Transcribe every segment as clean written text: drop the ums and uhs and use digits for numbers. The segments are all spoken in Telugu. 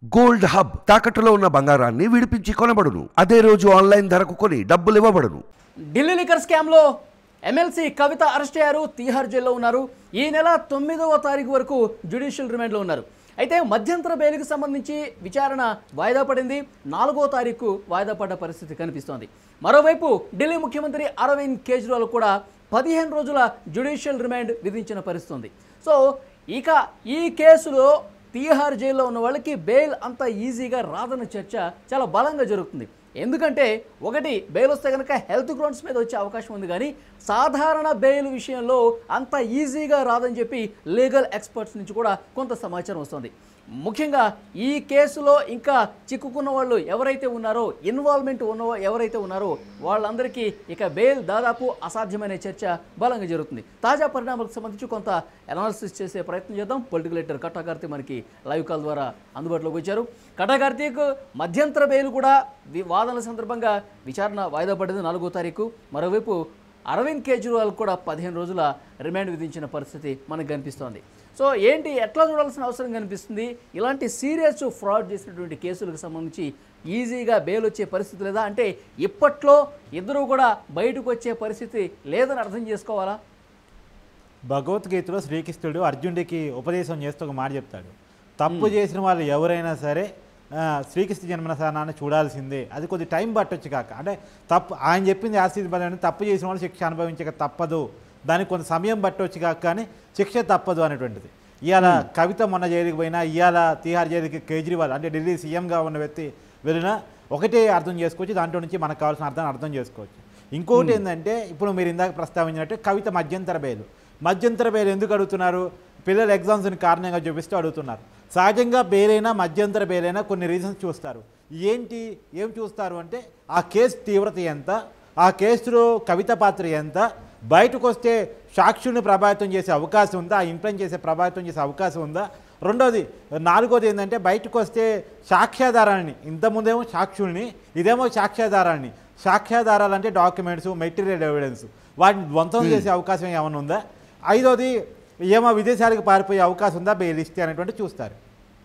గోల్డ్ హబ్ తాకట్టులో ఉన్న బంగారాన్ని విడిపించి కొనబడును. అదే రోజు ఆన్లైన్ ధరకు కొని డబ్బులు ఇవ్వబడును. ఢిల్లీ లిక్కర్ స్కామ్లో ఎమ్మెల్సీ కవిత అరెస్ట్ అయ్యారు. తీహార్ జైల్లో ఉన్నారు. ఈ నెల 9వ తారీఖు వరకు జ్యుడిషియల్ రిమాండ్లో ఉన్నారు. అయితే మధ్యంతర బెయిల్కి సంబంధించి విచారణ వాయిదా పడింది. 4వ తారీఖు వాయిదా పడ్డ పరిస్థితి కనిపిస్తోంది. మరోవైపు ఢిల్లీ ముఖ్యమంత్రి అరవింద్ కేజ్రీవాల్ కూడా 15 రోజుల జ్యుడిషియల్ రిమాండ్ విధించిన పరిస్థితి ఉంది. సో ఇక ఈ కేసులో తీహార్ జైల్లో ఉన్న వాళ్ళకి బెయిల్ అంత ఈజీగా రాదన్న చర్చ చాలా బలంగా జరుగుతుంది. ఎందుకంటే ఒకటి బెయిల్ వస్తే కనుక హెల్త్ గ్రౌండ్స్ మీద వచ్చే అవకాశం ఉంది, కానీ సాధారణ బెయిల్ విషయంలో అంత ఈజీగా రాదని చెప్పి లీగల్ ఎక్స్పర్ట్స్ నుంచి కూడా కొంత సమాచారం వస్తుంది. ముఖ్యంగా ఈ కేసులో ఇంకా చిక్కుకున్న వాళ్ళు ఎవరైతే ఉన్నారో, ఇన్వాల్వ్మెంట్ ఎవరైతే ఉన్నారో వాళ్ళందరికీ ఇక బెయిల్ దాదాపు అసాధ్యమైన చర్చ బలంగా జరుగుతుంది. తాజా పరిణామాలకు సంబంధించి కొంత అనాలిసిస్ చేసే ప్రయత్నం చేద్దాం. పొలిటికల్ ఎడిటర్ కట్టా కార్తీక్ మనకి లైవ్ కాల్ ద్వారా అందుబాటులోకి వచ్చారు. కట్టా కార్తీక్, మధ్యంతర బెయిల్ కూడా వాదనల సందర్భంగా విచారణ వాయిదా పడింది 4వ తారీఖు. మరోవైపు అరవింద్ కేజ్రీవాల్ కూడా 15 రోజుల రిమాండ్ విధించిన పరిస్థితి మనకు కనిపిస్తోంది. సో ఏంటి, ఎట్లా చూడాల్సిన అవసరం కనిపిస్తుంది? ఇలాంటి సీరియస్ ఫ్రాడ్ చేసినటువంటి కేసులకు సంబంధించి ఈజీగా బెయిల్ వచ్చే పరిస్థితి లేదా? అంటే ఇప్పట్లో ఇద్దరు కూడా బయటకు వచ్చే పరిస్థితి లేదని అర్థం చేసుకోవాలా? భగవద్గీతలో శ్రీకృష్ణుడు అర్జునుడికి ఉపదేశం చేస్తూ ఒక మాట చెప్తాడు, తప్పు చేసిన వాళ్ళు ఎవరైనా సరే శ్రీకృష్ణ జన్మస్థానాన్ని చూడాల్సిందే. అది కొద్ది టైం పట్టొచ్చు కాక, అంటే తప్పు ఆయన చెప్పింది ఆశీర్వాదం, తప్పు చేసిన వాళ్ళు శిక్ష అనుభవించక తప్పదు, దానికి కొంత సమయం పట్టొచ్చు కాక కానీ శిక్ష తప్పదు అనేటువంటిది. ఇవాళ కవిత మొన్న జైలుకి పోయినా, ఇవాళ తీహార్ జైలుకి కేజ్రీవాల్ అంటే ఢిల్లీ సీఎంగా ఉన్న వ్యక్తి వెళ్ళినా ఒకటే అర్థం చేసుకోవచ్చు. దాంట్లో నుంచి మనకు కావాల్సిన అర్థం చేసుకోవచ్చు. ఇంకోటి ఏంటంటే, ఇప్పుడు మీరు ఇందాక ప్రస్తావించినట్టు కవిత మధ్యంతర బెయిల్ ఎందుకు అడుగుతున్నారు? పిల్లల ఎగ్జామ్స్ని కారణంగా చూపిస్తూ అడుగుతున్నారు. సహజంగా బెయిలైనా మధ్యంతర బెయిలైనా కొన్ని రీజన్స్ చూస్తారు. ఏం చూస్తారు అంటే ఆ కేసు తీవ్రత ఎంత, ఆ కేసులో కవిత పాత్ర ఎంత, బయటకు వస్తే సాక్షుల్ని ప్రభావితం చేసే అవకాశం ఉందా, ఆ ఇన్ఫ్లుయెన్స్ చేసే ప్రభావితం చేసే అవకాశం ఉందా. రెండోది, 4వది ఏంటంటే బయటకు వస్తే సాక్ష్యాధారాలని, ఇంతకుముందేమో సాక్షుల్ని, ఇదేమో సాక్ష్యాధారాలు అంటే డాక్యుమెంట్స్, మెటీరియల్ ఎవిడెన్స్, వాటిని ధ్వంసం చేసే అవకాశం ఏమైనా ఉందా. 5వది, ఏమో విదేశాలకు పారిపోయే అవకాశం ఉందా బెయిల్ ఇస్తే అనేటువంటి చూస్తారు.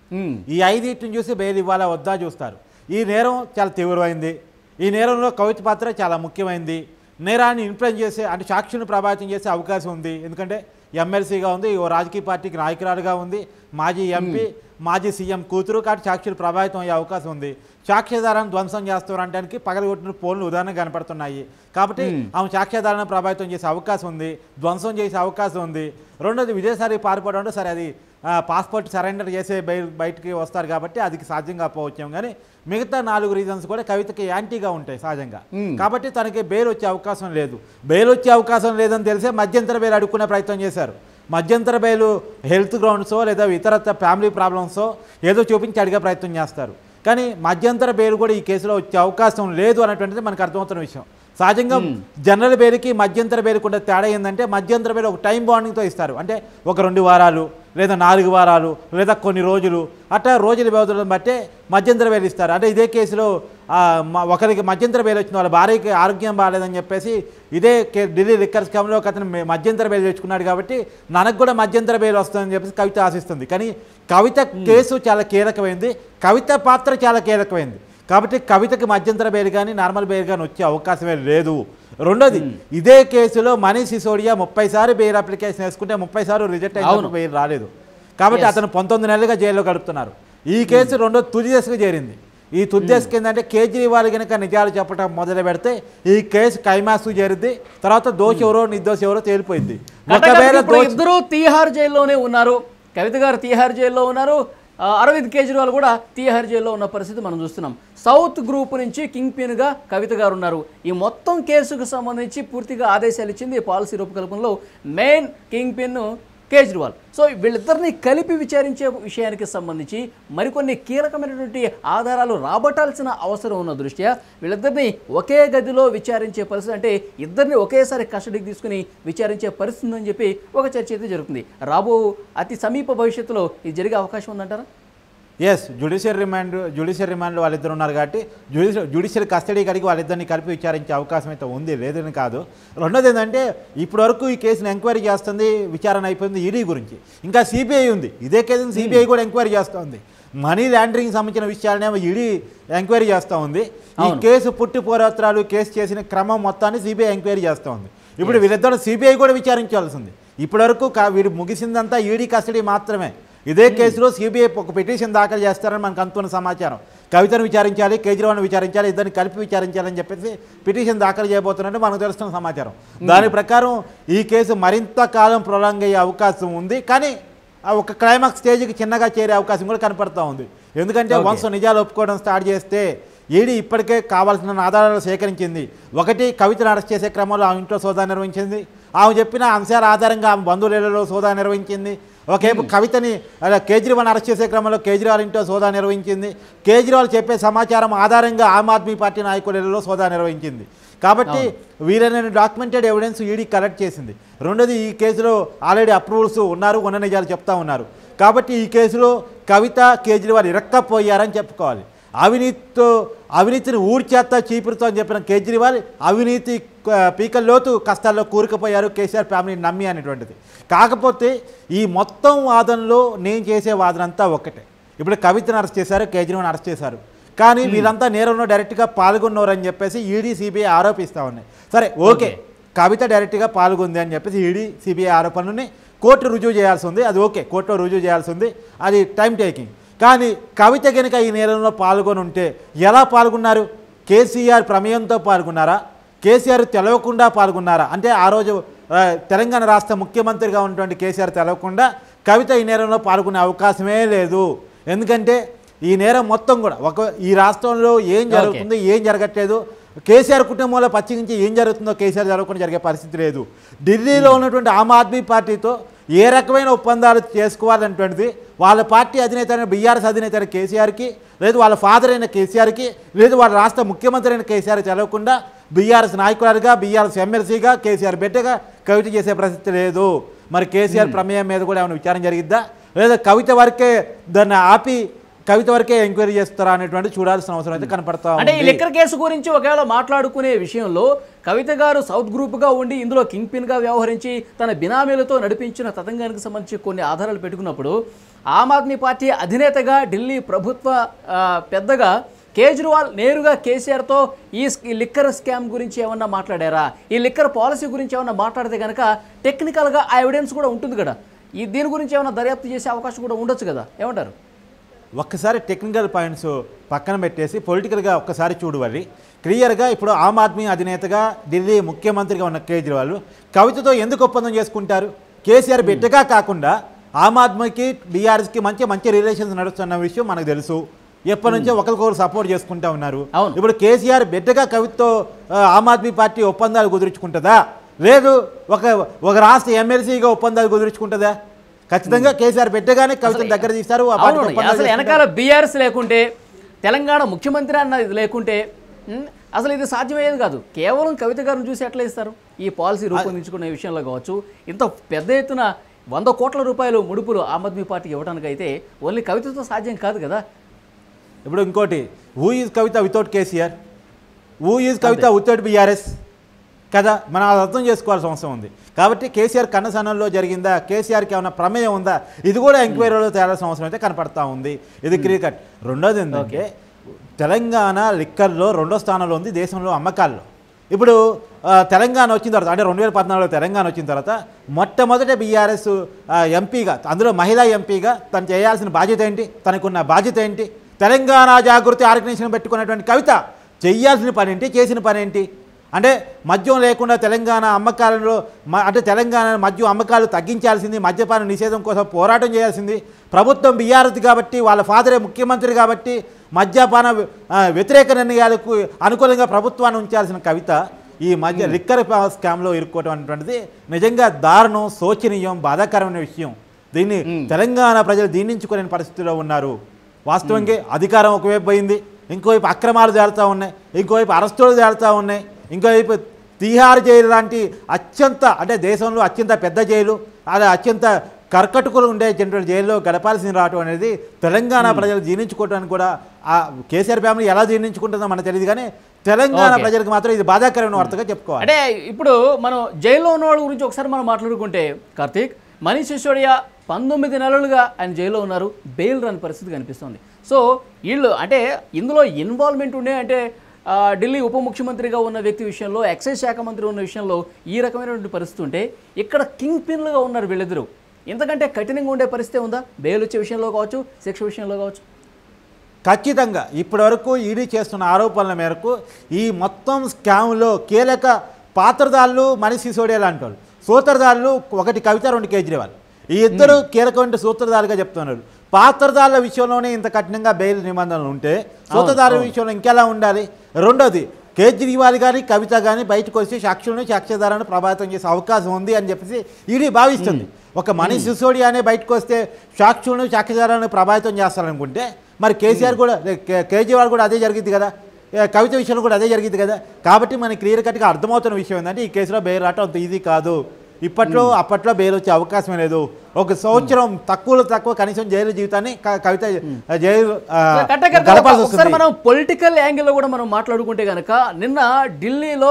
ఈ 5 చూసి బెయిల్ ఇవ్వాలా వద్దా చూస్తారు. ఈ నేరం చాలా తీవ్రమైంది, ఈ నేరంలో కవిత పాత్ర చాలా ముఖ్యమైనది, నేరాన్ని ఇన్ఫ్లుయెన్స్ చేసే అంటే సాక్షులను ప్రభావితం చేసే అవకాశం ఉంది. ఎందుకంటే ఎమ్మెల్సీగా ఉంది, ఓ రాజకీయ పార్టీకి నాయకురాలుగా ఉంది, మాజీ ఎంపీ, మాజీ సీఎం కూతురు, కాబట్టి సాక్షులు ప్రభావితం అయ్యే అవకాశం ఉంది. సాక్ష్యాధారాన్ని ధ్వంసం చేస్తారంటానికి పగలగొట్టిన పోల్లు ఉదాహరణ కనపడుతున్నాయి. కాబట్టి ఆమె సాక్ష్యాధారాన్ని ప్రభావితం చేసే అవకాశం ఉంది, ధ్వంసం చేసే అవకాశం ఉంది. రెండోది, విదేశాలకు పారిపోవడం అంటే సరే అది పాస్పోర్ట్ సరెండర్ చేసే బయటికి వస్తారు కాబట్టి అది సాధ్యం కాకపోవచ్చాం, కానీ మిగతా 4 రీజన్స్ కూడా కవితకి యాంటీగా ఉంటాయి సహజంగా. కాబట్టి తనకి బెయిల్ వచ్చే అవకాశం లేదు. బెయిల్ వచ్చే అవకాశం లేదని తెలిసే మధ్యంతర బెయిల్ అడుక్కునే ప్రయత్నం చేశారు. మధ్యంతర బెయిల్ హెల్త్ గ్రౌండ్సో లేదా ఇతర ఫ్యామిలీ ప్రాబ్లమ్సో ఏదో చూపించి అడిగే ప్రయత్నం చేస్తారు. కానీ మధ్యంతర బెయిల్ కూడా ఈ కేసులో వచ్చే అవకాశం లేదు అనేటువంటిది మనకు అర్థమవుతున్న విషయం. సహజంగా జనరల్ బెయిల్కి మధ్యంతర బెయిల్ కూడా తేడా ఏంటంటే, మధ్యంతర బెయిల్ ఒక టైం బాండింగ్తో ఇస్తారు. అంటే ఒక 2 వారాలు లేదా 4 వారాలు లేదా కొన్ని రోజులు, అట్లా రోజుల వ్యవధులను బట్టే మధ్యంతర బెయిల్ ఇస్తారు. అంటే ఇదే కేసులో ఒకరికి మధ్యంతర బెయిల్ వచ్చిన వాళ్ళ భార్యకి ఆరోగ్యం బాగాలేదని చెప్పేసి ఇదే ఢిల్లీ లిక్కర్ స్కామ్లో ఒక అతను మధ్యంతర బెయిల్ తెచ్చుకున్నాడు, కాబట్టి మనకు కూడా మధ్యంతర బెయిల్ వస్తుందని చెప్పేసి కవిత ఆశిస్తుంది. కానీ కవిత కేసు చాలా కీలకమైంది, కవిత పాత్ర చాలా కీలకమైంది. కాబట్టి కవితకి మధ్యంతర బెయిల్ కానీ నార్మల్ బెయిల్ కానీ వచ్చే అవకాశమే లేదు. రెండోది, ఇదే కేసులో మనీష్ సిసోడియా 30 సార్లు బెయిల్ అప్లికేషన్ వేసుకుంటే 30 సార్లు రిజెక్ట్ అయిన బెయిల్ రాలేదు. కాబట్టి అతను 19 నెలలుగా జైల్లో గడుపుతున్నారు. ఈ కేసు రెండో తుది దశకు చేరింది. ఈ తుది దశకు ఏంటంటే కేజ్రీవాల్ కనుక నిజాలు చెప్పడం మొదలు పెడితే ఈ కేసు కైమాసు చేరింది. తర్వాత దోషి ఎవరో నిర్దోషి ఎవరో తేలిపోయింది. ఇద్దరు తీహార్ జైల్లోనే ఉన్నారు. కవిత గారు తీహార్ జైల్లో ఉన్నారు, అరవింద్ కేజ్రీవాల్ కూడా తీహార్ జైల్లో ఉన్న పరిస్థితి మనం చూస్తున్నాం. సౌత్ గ్రూప్ నుంచి కింగ్ పిన్గా కవిత గారు ఉన్నారు. ఈ మొత్తం కేసుకు సంబంధించి పూర్తిగా ఆదేశాలు ఇచ్చింది పాలసీ రూపకల్పనలో main king pin Kejriwal. So వీళ్ళిద్దరిని కలిపి విచారించే విషయానికి సంబంధించి మరికొన్ని కీలకమైనటువంటి ఆధారాలు రాబట్టాల్సిన అవసరం ఉన్న దృష్ట్యా వీళ్ళిద్దరిని ఒకే గదిలో విచారించే పరిస్థితి, అంటే ఇద్దరిని ఒకేసారి కస్టడీకి తీసుకుని విచారించే పరిస్థితి అని చెప్పి ఒక చర్చ అయితే జరుగుతుంది. రాబో అతి సమీప భవిష్యత్తులో ఇది జరిగే అవకాశం ఉందంటారా? ఎస్, జ్యుడిషియల్ రిమాండ్లో వాళ్ళిద్దరు ఉన్నారు కాబట్టి జ్యుడిషియల్ కస్టడీ కడిగి వాళ్ళిద్దరిని కలిపి విచారించే అవకాశం అయితే ఉంది, లేదని కాదు. రెండోది ఏంటంటే, ఇప్పటి వరకు ఈ కేసును ఎంక్వైరీ చేస్తుంది, విచారణ అయిపోయింది ఈడీ గురించి, ఇంకా సిబిఐ ఉంది. ఇదే కేసును సిబిఐ కూడా ఎంక్వైరీ చేస్తుంది. మనీ లాండరింగ్ సంబంధించిన విషయాలనేమో ఈడీ ఎంక్వైరీ చేస్తూ ఉంది. ఈ కేసు పుట్టి పూర్వత్రాలు కేసు చేసిన క్రమం మొత్తాన్ని సిబిఐ ఎంక్వైరీ చేస్తూ ఉంది. ఇప్పుడు వీళ్ళిద్దరు సిబిఐ కూడా విచారించాల్సింది. ఇప్పటివరకు వీడు ముగిసిందంతా ఈడీ కస్టడీ మాత్రమే. ఇదే కేసులో సిబిఐ ఒక పిటిషన్ దాఖలు చేస్తారని మనకు అందుతున్న సమాచారం. కవితను విచారించాలి, కేజ్రీవాల్ని విచారించాలి, ఇద్దరిని కలిపి విచారించాలని చెప్పేసి పిటిషన్ దాఖలు చేయబోతున్నట్టు మనకు తెలుస్తున్న సమాచారం. దాని ప్రకారం ఈ కేసు మరింత కాలం ప్రొలాంగ్ అయ్యే అవకాశం ఉంది. కానీ ఒక క్లైమాక్స్ స్టేజ్కి చిన్నగా చేరే అవకాశం కూడా కనపడుతూ ఉంది. ఎందుకంటే వన్స్ నిజాలు ఒప్పుకోవడం స్టార్ట్ చేస్తే ఈడీ ఇప్పటికే కావాల్సిన ఆధారాలు సేకరించింది. ఒకటి, కవితను అరెస్ట్ చేసే క్రమంలో ఆమె ఇంట్లో సోదాలు నిర్వహించింది. ఆమె చెప్పిన అంశాల ఆధారంగా ఆమె బంధువులలో సోదాలు నిర్వహించింది. ఒకేపు కవితని కేజ్రీవాల్ అరెస్ట్ చేసే క్రమంలో కేజ్రీవాల్ ఇంట్లో సోదా నిర్వహించింది. కేజ్రీవాల్ చెప్పే సమాచారం ఆధారంగా ఆమ్ ఆద్మీ పార్టీ నాయకులలో సోదా నిర్వహించింది. కాబట్టి వీలైన డాక్యుమెంటెడ్ ఎవిడెన్స్ ఈడీ కలెక్ట్ చేసింది. రెండోది, ఈ కేసులో ఆల్రెడీ అప్రూవల్స్ ఉన్నారు, ఉన్న నిజాలు చెప్తా ఉన్నారు. కాబట్టి ఈ కేసులో కవిత కేజ్రీవాల్ ఇరక్కపోయారని చెప్పుకోవాలి. అవినీతిని ఊడ్చేత్తా చీపురుతో అని చెప్పిన కేజ్రీవాల్ అవినీతి పీకల్లోతు కష్టాల్లో కూరుకుపోయారు కేసీఆర్ ఫ్యామిలీని నమ్మి అనేటువంటిది. కాకపోతే ఈ మొత్తం వాదనలో నేను చేసే వాదన అంతా ఒక్కటే. ఇప్పుడు కవితను అరెస్ట్ చేశారు, కేజ్రీవాల్ని అరెస్ట్ చేశారు. కానీ వీళ్ళంతా నేరంలో డైరెక్ట్గా పాల్గొన్నారని చెప్పేసి ఈడీ సిబిఐ ఆరోపిస్తూ ఉన్నాయి. సరే, ఓకే, కవిత డైరెక్ట్గా పాల్గొంది అని చెప్పేసి ఈడీ సిబిఐ ఆరోపణలని కోర్టు రుజువు చేయాల్సి ఉంది. అది ఓకే, కోర్టులో రుజువు చేయాల్సి ఉంది, అది టైం టేకింగ్. కానీ కవిత కనుక ఈ నేరంలో పాల్గొని ఉంటే ఎలా పాల్గొన్నారు? కేసీఆర్ ప్రమేయంతో పాల్గొన్నారా? కేసీఆర్ తెలవకుండా పాల్గొన్నారా? అంటే ఆ రోజు తెలంగాణ రాష్ట్ర ముఖ్యమంత్రిగా ఉన్నటువంటి కేసీఆర్ తెలవకుండా కవిత ఈ నేరంలో పాల్గొనే అవకాశమే లేదు. ఎందుకంటే ఈ నేరం మొత్తం కూడా ఈ రాష్ట్రంలో ఏం జరుగుతుందో ఏం జరగట్లేదు, కేసీఆర్ కుటుంబంలో పచ్చికించి ఏం జరుగుతుందో కేసీఆర్ జరగకుండా జరిగే పరిస్థితి లేదు. ఢిల్లీలో ఉన్నటువంటి ఆమ్ ఆద్మీ పార్టీతో ఏ రకమైన ఒప్పందాలు చేసుకోవాలనేటువంటిది వాళ్ళ పార్టీ అధినేత అయిన బీఆర్ఎస్ అధినేత అయిన కేసీఆర్కి, లేదు వాళ్ళ ఫాదర్ అయిన కేసీఆర్కి, లేదు వాళ్ళ రాష్ట్ర ముఖ్యమంత్రి అయిన కేసీఆర్ తెలవకుండా బీఆర్ఎస్ నాయకులుగా, బీఆర్ఎస్ ఎమ్మెల్సీగా, కేసీఆర్ బిడ్డగా కవిత చేసే పరిస్థితి లేదు. మరి కేసీఆర్ ప్రమేయం మీద కూడా ఏమైనా విచారణ జరిగిద్దా, లేదా కవిత వరకే దాన్ని ఆపి కవిత వరకే ఎంక్వైరీ చేస్తారా అనేటువంటి చూడాల్సిన అవసరం అయితే కనపడతా ఉంది. అంటే ఈ లిక్కర్ కేసు గురించి ఒకవేళ మాట్లాడుకునే విషయంలో కవిత గారు సౌత్ గ్రూప్గా ఉండి ఇందులో కింగ్ పిన్గా వ్యవహరించి తన బినామీలతో నడిపించిన తతంగానికి సంబంధించి కొన్ని ఆధారాలు పెట్టుకున్నప్పుడు ఆమ్ ఆద్మీ పార్టీ అధినేతగా ఢిల్లీ ప్రభుత్వ పెద్దగా కేజ్రీవాల్ నేరుగా కేసీఆర్తో ఈ లిక్కర్ స్కామ్ గురించి ఏమన్నా మాట్లాడారా, ఈ లిక్కర్ పాలసీ గురించి ఏమన్నా మాట్లాడితే కనుక టెక్నికల్గా ఆ ఎవిడెన్స్ కూడా ఉంటుంది కదా, దీని గురించి ఏమైనా దర్యాప్తు చేసే అవకాశం కూడా ఉండొచ్చు కదా, ఏమంటారు? ఒక్కసారి టెక్నికల్ పాయింట్స్ పక్కన పెట్టేసి పొలిటికల్గా ఒక్కసారి చూడవాలి. క్లియర్గా ఇప్పుడు ఆమ్ ఆద్మీ అధినేతగా ఢిల్లీ ముఖ్యమంత్రిగా ఉన్న కేజ్రీవాల్ కవితతో ఎందుకు ఒప్పందం చేసుకుంటారు? కేసీఆర్ బిడ్డగా కాకుండా ఆమ్ ఆద్మీకి బీఆర్ఎస్కి మంచి రిలేషన్స్ నడుస్తున్న విషయం మనకు తెలుసు. ఎప్పటి నుంచో ఒకరికొకరు సపోర్ట్ చేసుకుంటూ ఉన్నారు. ఇప్పుడు కేసీఆర్ బిడ్డగా కవితతో ఆమ్ ఆద్మీ పార్టీ ఒప్పందాలు కుదుర్చుకుంటుందా, లేదు ఒక రాష్ట్ర ఎమ్మెల్సీగా ఒప్పందాలు కుదుర్చుకుంటుందా? ఖచ్చితంగా కేసీఆర్ బిడ్డగానే కవితను దగ్గర తీస్తారు. అసలు వెనకాల బీఆర్ఎస్ లేకుంటే, తెలంగాణ ముఖ్యమంత్రి అన్నది లేకుంటే అసలు ఇది సాధ్యమయ్యేది కాదు. కేవలం కవిత గారిని చూసి ఎట్లా ఇస్తారు? ఈ పాలసీ రూపొందించుకునే విషయంలో కావచ్చు, ఇంత పెద్ద ఎత్తున 100 కోట్ల రూపాయలు ముడుపులు ఆమ్ ఆద్మీ పార్టీకి ఇవ్వడానికి అయితే ఓన్లీ కవితతో సాధ్యం కాదు కదా. ఇప్పుడు ఇంకోటి, who is Kavitha without KCR, who is Kavitha without BRS కదా, మనం అది అర్థం చేసుకోవాల్సిన అవసరం ఉంది. కాబట్టి కేసీఆర్ కన్నసనంలో జరిగిందా, కేసీఆర్కి ఏమైనా ప్రమేయం ఉందా, ఇది కూడా ఎంక్వైరీలో తేలాల్సిన అవసరం అయితే కనపడతా ఉంది. ఇది క్రికెట్. రెండోది ఏంటంటే తెలంగాణ లిక్కర్లో 2వ స్థానంలో ఉంది దేశంలో అమ్మకాల్లో. ఇప్పుడు తెలంగాణ వచ్చిన తర్వాత, అంటే 2014లో తెలంగాణ వచ్చిన తర్వాత మొట్టమొదట బీఆర్ఎస్ ఎంపీగా, అందులో మహిళా ఎంపీగా తను చేయాల్సిన బాధ్యత ఏంటి, తనకున్న బాధ్యత ఏంటి? తెలంగాణ జాగృతి ఆర్గనైజేషన్ పెట్టుకున్నటువంటి కవిత చేయాల్సిన పని ఏంటి, చేసిన పని ఏంటి? అంటే మద్యం లేకుండా తెలంగాణ అమ్మకాలలో, అంటే తెలంగాణ మద్యం అమ్మకాలు తగ్గించాల్సింది, మద్యపాన నిషేధం కోసం పోరాటం చేయాల్సింది ప్రభుత్వం. బీఆర్ఎస్ కాబట్టి, వాళ్ళ ఫాదరే ముఖ్యమంత్రి కాబట్టి మద్యపాన వ్యతిరేక నిర్ణయాలకు అనుకూలంగా ప్రభుత్వాన్ని ఉంచాల్సిన కవిత ఈ లిక్కర్ స్కామ్లో ఇరుక్కోవటం అనేటువంటిది నిజంగా దారుణం, శోచనీయం, బాధాకరమైన విషయం. దీన్ని తెలంగాణ ప్రజలు దీనించుకునే పరిస్థితిలో ఉన్నారు. వాస్తవంగా అధికారం ఒకవైపు పోయింది, ఇంకోవైపు అక్రమాలు జరుగుతూ ఉన్నాయి, ఇంకోవైపు అరెస్టులు జరుగుతూ ఉన్నాయి, ఇంకోవైపు తీహార్ జైలు లాంటి అంటే దేశంలో అత్యంత పెద్ద జైలు, అదే అత్యంత కర్కటుకులు ఉండే జనరల్ జైల్లో గడపాల్సింది రావటం అనేది తెలంగాణ ప్రజలు జీర్ణించుకోవడానికి కూడా ఆ కేసీఆర్ ఫ్యామిలీ ఎలా జీర్ణించుకుంటుందో మనకు తెలియదు. కానీ తెలంగాణ ప్రజలకు మాత్రం ఇది బాధాకరమైన వార్తగా చెప్పుకోవాలి. అంటే ఇప్పుడు మనం జైల్లో ఉన్న వాళ్ళ గురించి ఒకసారి మనం మాట్లాడుకుంటే, కార్తీక్, మనీష్ సిసోడియా 19 నెలలుగా ఆయన జైల్లో ఉన్నారు. బెయిల్ రాని పరిస్థితి కనిపిస్తుంది. సో వీళ్ళు అంటే ఇందులో ఇన్వాల్వ్మెంట్ ఉండే అంటే ఢిల్లీ ఉప ముఖ్యమంత్రిగా ఉన్న వ్యక్తి విషయంలో, ఎక్సైజ్ శాఖ మంత్రి ఉన్న విషయంలో ఈ రకమైనటువంటి పరిస్థితి ఉంటే ఇక్కడ కింగ్ పిన్లుగా ఉన్నారు వీళ్ళిద్దరూ. ఇంతకంటే కఠినంగా ఉండే పరిస్థితి ఉందా? బెయిల్ వచ్చే విషయంలో కావచ్చు, శిక్ష విషయంలో కావచ్చు. ఖచ్చితంగా ఇప్పటివరకు ఈడీ చేస్తున్న ఆరోపణల మేరకు ఈ మొత్తం స్కామ్లో కీలక పాత్రదారులు మనీష్ సిసోడియా లాంటి వాళ్ళు, సూత్రధారులు ఒకటి కవిత, రెండు కేజ్రీవాల్, ఈ ఇద్దరు కీలకమైన సూత్రధారులుగా చెప్తున్నారు. పాత్రదారుల విషయంలోనే ఇంత కఠినంగా బెయిల్ నిబంధనలు ఉంటే సూత్రధారుల విషయంలో ఇంకెలా ఉండాలి? రెండోది, కేజ్రీవాల్ కానీ కవిత కానీ బయటకు వచ్చి సాక్షులను సాక్ష్యధారాలను ప్రభావితం చేసే అవకాశం ఉంది అని చెప్పేసి ఈడీ భావిస్తుంది. ఒక మనీష్ సిసోడియానే బయటకు వస్తే సాక్షులను సాక్ష్యధారాలను ప్రభావితం చేస్తారనుకుంటే మరి కేసీఆర్ కూడా, కేజ్రీవాల్ కూడా అదే జరిగింది కదా, కవిత విషయంలో కూడా అదే జరిగింది కదా. కాబట్టి మనకి క్లియర్ కట్గా అర్థమవుతున్న విషయం ఏంటంటే ఈ కేసులో బెయిల్ రావటం అంత ఈజీ కాదు. అప్పట్లో బెయిల్ వచ్చే అవకాశం లేదు. 1 సంవత్సరం తక్కువ కనీసం జైలు జీవితాన్ని కవిత జైలు గడపాల్సి వస్తుంది. మనం పొలిటికల్ యాంగిల్లో కూడా మనం మాట్లాడుకుంటే కనుక నిన్న ఢిల్లీలో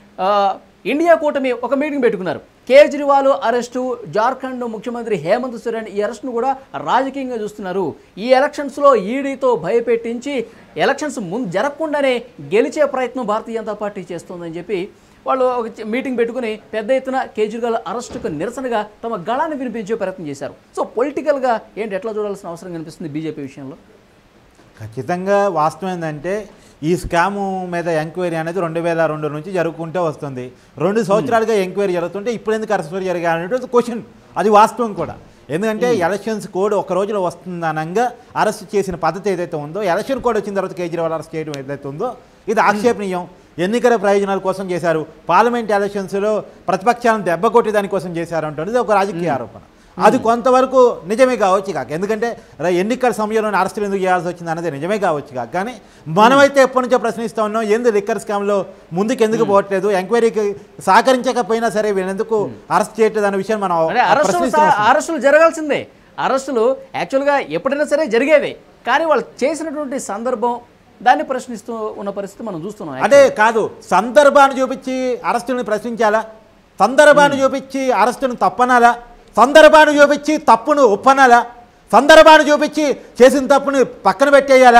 ఇండియా కూటమి ఒక మీటింగ్ పెట్టుకున్నారు. కేజ్రీవాల్ అరెస్టు, జార్ఖండ్ ముఖ్యమంత్రి హేమంత్ సోరెన్ ఈ అరెస్టును కూడా రాజకీయంగా చూస్తున్నారు. ఈ ఎలక్షన్స్లో ఈడీతో భయపెట్టించి ఎలక్షన్స్ ముందు జరగకుండానే గెలిచే ప్రయత్నం భారతీయ జనతా పార్టీ చేస్తోందని చెప్పి వాళ్ళు ఒక మీటింగ్ పెట్టుకుని పెద్ద ఎత్తున కేజ్రీవాల్ అరెస్టుకు నిరసనగా తమ గళాన్ని వినిపించే ప్రయత్నం చేశారు. సో పొలిటికల్గా ఏంటి, ఎట్లా చూడాల్సిన అవసరం కనిపిస్తుంది బీజేపీ విషయంలో? ఖచ్చితంగా వాస్తవం ఏంటంటే ఈ స్కాము మీద ఎంక్వైరీ అనేది 2002 నుంచి జరుగుకుంటూ వస్తుంది. 2 సంవత్సరాలుగా ఎంక్వైరీ జరుగుతుంటే ఇప్పుడు ఎందుకు అరెస్ట్ జరిగాయి అనేటువంటి క్వశ్చన్, అది వాస్తవం కూడా. ఎందుకంటే ఎలక్షన్స్ కోడ్ ఒక రోజులో వస్తుందనంగా అరెస్ట్ చేసిన పద్ధతి ఏదైతే ఉందో, ఎలక్షన్ కోడ్ వచ్చిన తర్వాత కేజ్రీవాల్ అరెస్ట్ చేయడం ఏదైతే ఉందో ఇది ఆక్షేపణీయం. ఎన్నికల ప్రయోజనాల కోసం చేశారు, పార్లమెంట్ ఎలక్షన్స్లో ప్రతిపక్షాలను దెబ్బ కొట్టి దానికోసం చేశారు అంటున్నది ఒక రాజకీయ ఆరోపణ. అది కొంతవరకు నిజమే కావచ్చు కాక, ఎందుకంటే ఎన్నికల సమయంలో అరెస్టులు ఎందుకు చేయాల్సి వచ్చింది అనేది నిజమే కావచ్చు కాక. కానీ మనమైతే ఎప్పటి నుంచో ప్రశ్నిస్తూ ఉన్నాం, ఎందుకు లిక్కర్ స్కామ్లో ముందుకు ఎందుకు పోవట్లేదు, ఎంక్వైరీకి సహకరించకపోయినా సరే వీళ్ళెందుకు అరెస్ట్ చేయట్లేదు అనే విషయం మనం అరెస్టులు జరగాల్సిందే. అరెస్టులు యాక్చువల్గా ఎప్పుడైనా సరే జరిగేవి, కానీ వాళ్ళు చేసినటువంటి సందర్భం దాన్ని ప్రశ్నిస్తూ ఉన్న పరిస్థితి మనం చూస్తున్నాం. అదే కాదు, సందర్భాన్ని చూపించి అరెస్టుని ప్రశ్నించాలా, సందర్భాన్ని చూపించి అరెస్టును తప్పనాలా, సందర్భాన్ని చూపించి తప్పును ఒప్పనాలా, సందర్భాన్ని చూపించి చేసిన తప్పుని పక్కన పెట్టేయాలా?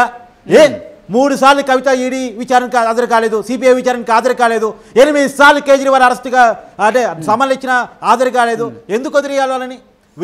3 సార్లు కవిత ఈడీ విచారణకు హాజరు కాలేదు, సిబిఐ విచారణకు హాజరు కాలేదు, 8 సార్లు కేజ్రీవాల్ అరెస్టుగా అంటే సమన్లు ఇచ్చిన హాజరు కాలేదు, ఎందుకు వదిలేయాలని?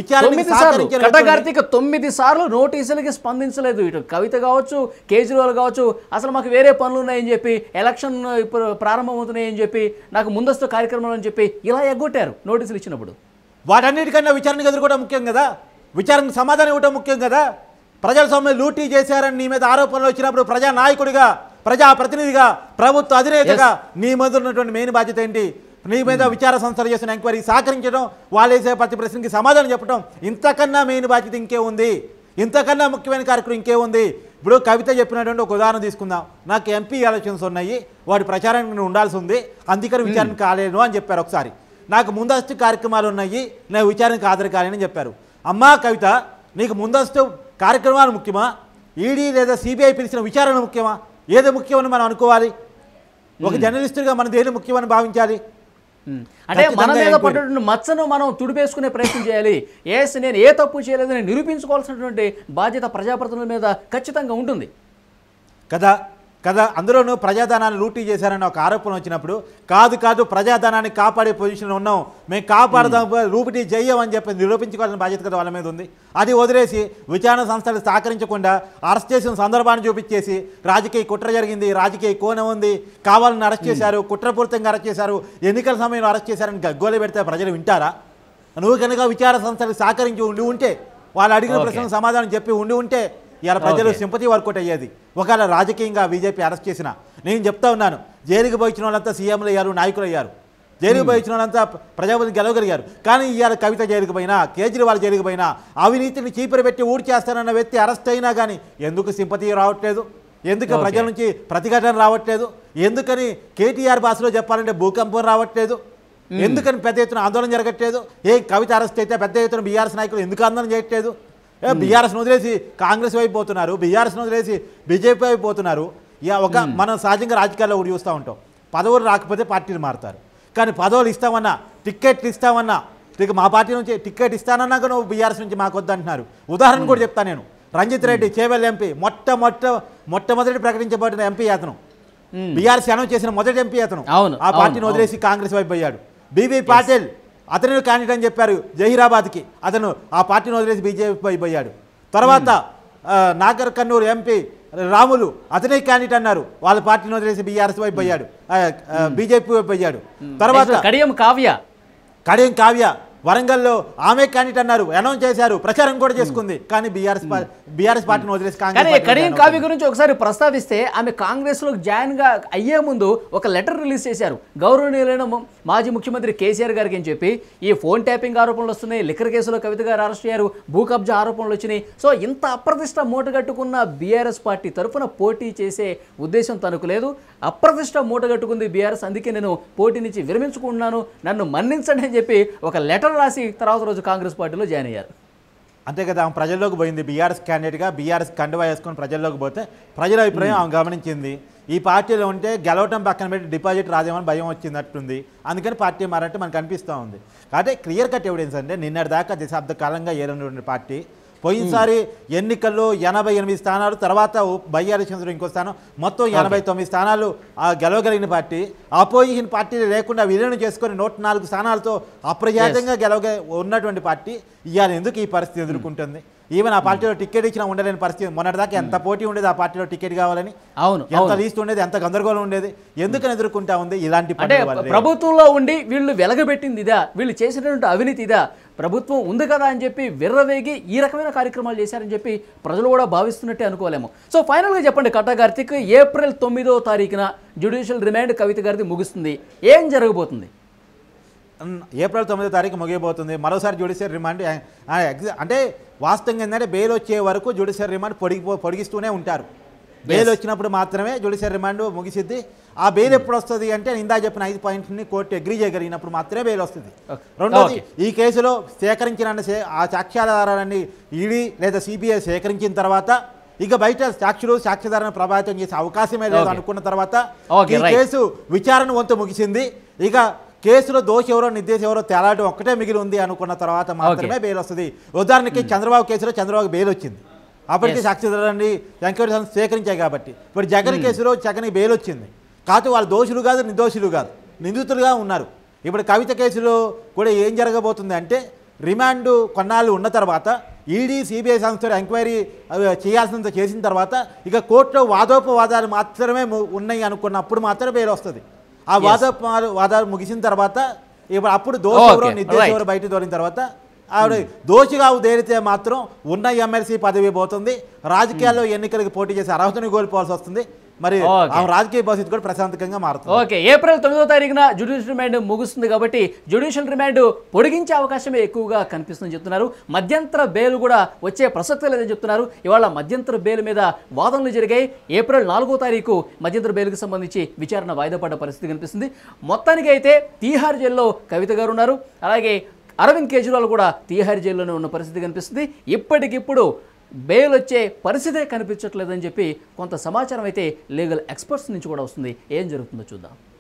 9 సార్లు నోటీసులకి స్పందించలేదు. ఇటు కవిత కావచ్చు, కేజ్రీవాల్ కావచ్చు, అసలు మాకు వేరే పనులు ఉన్నాయని చెప్పి, ఎలక్షన్ ఇప్పుడు ప్రారంభమవుతున్నాయని చెప్పి, నాకు ముందస్తు కార్యక్రమాలు అని చెప్పి ఇలా ఎగ్గొట్టారు నోటీసులు ఇచ్చినప్పుడు. వాటన్నిటికన్నా విచారణకు ఎదుర్కోవడం ముఖ్యం కదా, విచారణకు సమాధానం ఇవ్వడం ముఖ్యం కదా. ప్రజల సొమ్ము లూటీ చేశారని నీ మీద ఆరోపణలు వచ్చినప్పుడు ప్రజానాయకుడిగా, ప్రజాప్రతినిధిగా, ప్రభుత్వ అధినేతగా నీ మీద ఉన్నటువంటి మెయిన్ బాధ్యత ఏంటి? నీ మీద విచార సంస్థలు చేసిన ఎంక్వైరీ సహకరించడం, వాళ్ళు వేసే ప్రతి ప్రశ్నకి సమాధానం చెప్పడం. ఇంతకన్నా మెయిన్ బాధ్యత ఇంకే ఉంది? ఇంతకన్నా ముఖ్యమైన కార్యక్రమం ఇంకే ఉంది? ఇప్పుడు కవిత చెప్పినటువంటి ఒక ఉదాహరణ తీసుకుందాం. నాకు ఎంపీ ఎలక్షన్స్ ఉన్నాయి, వాటి ప్రచారానికి ఉండాల్సి ఉంది, అందుకని విచారణ కాలేను అని చెప్పారు. ఒకసారి నాకు ముందస్తు కార్యక్రమాలు ఉన్నాయి, నేను విచారణకు హాజరు కాలేనని చెప్పారు. అమ్మా కవిత, నీకు ముందస్తు కార్యక్రమాలు ముఖ్యమా, ఈడీ లేదా సిబిఐ పిలిచిన విచారణ ముఖ్యమా? ఏది ముఖ్యమని మనం అనుకోవాలి? ఒక జర్నలిస్టుగా మనం దేని ముఖ్యమని భావించాలి? అంటే మన మీద పడ్డటువంటి మచ్చను మనం తుడిపేసుకునే ప్రయత్నం చేయాలి. నేను ఏ తప్పు చేయలేదని నిరూపించుకోవాల్సినటువంటి బాధ్యత ప్రజాప్రతినిధుల మీద ఖచ్చితంగా ఉంటుంది కదా. అందులోనూ ప్రజాధనాన్ని లూటీ చేశారని ఒక ఆరోపణ వచ్చినప్పుడు, కాదు ప్రజాధనాన్ని కాపాడే పొజిషన్లో ఉన్నాం, మేము కాపాడదాం, లూపిటీ చెయ్యమని చెప్పి నిరూపించుకోవాల్సిన బాధ్యత కదా వాళ్ళ మీద ఉంది. అది వదిలేసి విచారణ సంస్థలు సహకరించకుండా అరెస్ట్ చేసిన సందర్భాన్ని చూపించేసి రాజకీయ కుట్ర జరిగింది, రాజకీయ కోణం ఉంది, కావాలని అరెస్ట్ చేశారు, కుట్రపూరితంగా అరెస్ట్ చేశారు, ఎన్నికల సమయంలో అరెస్ట్ చేశారని గగ్గోలు పెడితే ప్రజలు వింటారా? నువ్వు కనుక విచారణ సంస్థలు సహకరించి ఉండి ఉంటే, వాళ్ళు అడిగిన ప్రశ్నలకు సమాధానం చెప్పి ఉంటే ఇలా ప్రజలు సింపతి వర్కౌట్ అయ్యేది. ఒకవేళ రాజకీయంగా బీజేపీ అరెస్ట్ చేసిన, నేను చెప్తా ఉన్నాను, జైలుకి పోయించిన వాళ్ళంతా సీఎంలు అయ్యారు, నాయకులు అయ్యారు, జైలుకి పోయించిన వాళ్ళంతా ప్రజాపతి గెలవగలిగారు. కానీ ఇవాళ కవిత జైలుకి పోయినా, కేజ్రీవాల్ జైలుకి పోయినా, అవినీతిని చీపిరి పెట్టి ఊడి చేస్తానన్న వ్యక్తి అరెస్ట్ అయినా కానీ ఎందుకు సింపతి రావట్లేదు? ఎందుకు ప్రజల నుంచి ప్రతిఘటన రావట్లేదు? ఎందుకని కేటీఆర్ భాషలో చెప్పాలంటే భూకంపం రావట్లేదు? ఎందుకని పెద్ద ఎత్తున ఆందోళన జరగట్లేదు? కవిత అరెస్ట్ అయితే పెద్ద ఎత్తున బీఆర్ఎస్ నాయకులు ఎందుకు ఆందోళన చేయట్లేదు? బీఆర్ఎస్ను వదిలేసి కాంగ్రెస్ వైపు పోతున్నారు, బీఆర్ఎస్ను వదిలేసి బీజేపీ వైపు పోతున్నారు. మనం సహజంగా రాజకీయాల్లో ఒకటి చూస్తూ ఉంటాం, పదవులు రాకపోతే పార్టీలు మారుతారు, కానీ పదవులు ఇస్తామన్నా, టిక్కెట్లు ఇస్తామన్నా, ఇక మా పార్టీ నుంచి టికెట్ ఇస్తానన్నాక నువ్వు బీఆర్ఎస్ నుంచి మాకు వద్దంటున్నారు. ఉదాహరణ కూడా చెప్తాను నేను. రంజిత్ రెడ్డి చేవెల్ ఎంపీ మొట్టమొదటి ప్రకటించబడిన ఎంపీ అతను. బీఆర్ఎస్ అనౌన్స్ చేసిన మొదటి ఎంపీ అతను. ఆ పార్టీని వదిలేసి కాంగ్రెస్ వైపు పోయాడు. బీబీ పాటిల్ అతను క్యాండిడేట్ అని చెప్పారు జహీరాబాద్కి, అతను ఆ పార్టీని వదిలేసి బీజేపీ వైపు పోయాడు. తర్వాత నాగర్ కర్నూలు ఎంపీ రాములు అతనే క్యాండిడేట్ అన్నారు, వాళ్ళ పార్టీని వదిలేసి బీఆర్ఎస్ వైపు పోయాడు, బీజేపీ వైపు పోయాడు. తర్వాత కడియం కావ్య వరంగల్లో ఆమె క్యాండిడేట్ అన్నారు, అనౌన్స్ చేశారు, ప్రచారం కూడా చేసుకుంది. కానీ బీఆర్ఎస్ పార్టీని వదిలేసి కడియం కావ్య గురించి ఒకసారి ప్రస్తావిస్తే ఆమె కాంగ్రెస్ లో జాయిన్ గా అయ్యే ముందు ఒక లెటర్ రిలీజ్ చేశారు గౌరవనీయులైన మాజీ ముఖ్యమంత్రి కేసీఆర్ గారికి అని చెప్పి. ఈ ఫోన్ ట్యాపింగ్ ఆరోపణలు వస్తున్నాయి, లిక్కర్ కేసులో కవిత గారు అరెస్ట్ అయ్యారు, భూ కబ్జా ఆరోపణలు వచ్చినాయి. సో ఇంత అప్రతిష్ట మూటగట్టుకున్న బీఆర్ఎస్ పార్టీ తరఫున పోటీ చేసే ఉద్దేశం తనకు లేదు. అప్రతిష్ట మూటగట్టుకుంది బీఆర్ఎస్, అందుకే నేను పోటీ నుంచి విరమించుకుంటున్నాను, నన్ను మన్నించండి అని చెప్పి ఒక లెటర్ రాసి తర్వాత రోజు కాంగ్రెస్ పార్టీలో జాయిన్ అయ్యారు. అంతే కదా, ఆమె ప్రజల్లోకి పోయింది బీఆర్ఎస్ క్యాండిడేట్గా. బీఆర్ఎస్ కండువా వేసుకొని ప్రజల్లోకి పోతే ప్రజల అభిప్రాయం ఆమె గమనించింది. ఈ పార్టీలో ఉంటే గెలవటం పక్కన పెట్టి డిపాజిట్ రాదేమని భయం వచ్చిందట్టుంది. అందుకని పార్టీ మారంటే మనకు అనిపిస్తూ ఉంది. కాబట్టి క్లియర్ కట్ ఎవిడెన్స్ అంటే నిన్నటి దాకా దశాబ్ద కాలంగా ఏలున్నటువంటి పార్టీ పోయినసారి ఎన్నికల్లో 88 స్థానాలు, తర్వాత బై ఎలక్షన్స్లో ఇంకో స్థానం, మొత్తం 89 స్థానాలు గెలవగలిగిన పార్టీ. అపోజిషన్ పార్టీలు లేకుండా విలీనం చేసుకొని 104 స్థానాలతో అప్రజాతంగా ఉన్నటువంటి పార్టీ ఇవాళ ఎందుకు ఈ పరిస్థితి ఎదుర్కొంటుంది? ఈవెన్ ఆ పార్టీలో టికెట్ ఇచ్చినా ఉండలేని పరిస్థితి. మొన్నటిదాకా ఎంత పోటీ ఉండేది ఆ పార్టీలో టికెట్ కావాలని, ఎంత లీస్ట్ ఉండేది, ఎంత గందరగోళం ఉండేది, ఎందుకని ఎదుర్కొంటా ఉంది ఇలాంటి ప్రభుత్వంలో ఉండి వీళ్ళు వెలగబెట్టింది ఇదా, వీళ్ళు చేసినటువంటి అవినీతి ఇదా, ప్రభుత్వం ఉంది కదా అని చెప్పి విర్రవేగి ఈ రకమైన కార్యక్రమాలు చేశారని చెప్పి ప్రజలు కూడా భావిస్తున్నట్టే అనుకోలేము. సో ఫైనల్గా చెప్పండి కట్టా కార్తీక్, ఏప్రిల్ 9వ తారీఖున జ్యుడిషియల్ రిమాండ్ కవిత గారిది ముగుస్తుంది, ఏం జరగబోతుంది? ఏప్రిల్ 9వ తారీఖు ముగియబోతుంది. మరోసారి జ్యుడిషియల్ రిమాండ్ అంటే వాస్తవంగా ఏంటంటే బెయిల్ వచ్చే వరకు జ్యుడిషియల్ రిమాండ్ పొడిగిస్తూనే ఉంటారు. బెయిల్ వచ్చినప్పుడు మాత్రమే జ్యుడిషియల్ రిమాండ్ ముగిసిద్ది. ఆ బెయిల్ ఎప్పుడు వస్తుంది అంటే ఇందా చెప్పిన 5 పాయింట్ని కోర్టు అగ్రీ చేయగలిగినప్పుడు మాత్రమే బెయిల్ వస్తుంది. రెండోది, ఈ కేసులో సేకరించిన ఆ సాక్ష్యాధారాలన్నీ ఈడీ లేదా సిబిఐ సేకరించిన తర్వాత ఇక బయట సాక్షులు సాక్ష్యాధారాన్ని ప్రభావితం చేసే అవకాశమే లేదు అనుకున్న తర్వాత ఈ కేసు విచారణ వంతు ముగిసింది. ఇక కేసులో దోషి ఎవరో నిర్దేశం ఎవరో తేలాటం ఒక్కటే మిగిలి ఉంది అనుకున్న తర్వాత మాత్రమే బెయిల్ వస్తుంది. ఉదాహరణకి చంద్రబాబు కేసులో చంద్రబాబు బెయిల్ వచ్చింది, అప్పటికి సాక్ష్యాధారాన్ని ఎంక్వైరీ సేకరించాయి కాబట్టి. ఇప్పుడు జగన్ కేసులో జగన్కి బెయిల్ వచ్చింది, కాదు వాళ్ళు దోషులు కాదు నిర్దోషులు కాదు నిందితులుగా ఉన్నారు. ఇప్పుడు కవిత కేసులో కూడా ఏం జరగబోతుంది అంటే రిమాండ్ కొన్నాళ్ళు ఉన్న తర్వాత ఈడీ సిబిఐ సంస్థలు ఎంక్వైరీ చేయాల్సినంత చేసిన తర్వాత ఇక కోర్టులో వాదోపవాదాలు మాత్రమే ఉన్నాయి అనుకున్నప్పుడు మాత్రమే బెయిల్ వస్తుంది. ఆ వాదాలు ముగిసిన తర్వాత ఇప్పుడు అప్పుడు దోషి ఎవరో నిర్దేశం ఎవరో బయట దొరికిన తర్వాత ఆవిడ దోషిగా తేలితే మాత్రం ఉన్న ఎమ్మెల్సీ పదవి పోతుంది, రాజకీయాల్లో ఎన్నికలకు పోటీ చేసే అర్హతను కోల్పోవాల్సి వస్తుంది. మరి రాజకీయ భవిష్యత్తు కూడా ప్రశాంతంగా మారుతుంది. ఓకే, ఏప్రిల్ 9వ తారీఖున జ్యుడిషియల్ రిమాండ్ ముగుస్తుంది కాబట్టి జ్యుడిషియల్ రిమాండ్ పొడిగించే అవకాశమే ఎక్కువగా కనిపిస్తుందని చెప్తున్నారు. మధ్యంతర బెయిల్ కూడా వచ్చే ప్రసక్తే లేదని చెప్తున్నారు. ఇవాళ మధ్యంతర బెయిల్ మీద వాదనలు జరిగాయి. ఏప్రిల్ 4వ తారీఖు మధ్యంతర బెయిల్కి సంబంధించి విచారణ వాయిదా పడ్డ పరిస్థితి కనిపిస్తుంది. మొత్తానికి అయితే తీహార్ జైల్లో కవిత గారు ఉన్నారు, అలాగే అరవింద్ కేజ్రీవాల్ కూడా తీహార్ జైల్లోనే ఉన్న పరిస్థితి కనిపిస్తుంది. ఇప్పటికిప్పుడు బెయిల్ వచ్చే పరిస్థితే కనిపించట్లేదని చెప్పి కొంత సమాచారం అయితే లీగల్ ఎక్స్పర్ట్స్ నుంచి కూడా వస్తుంది. ఏం జరుగుతుందో చూద్దాం.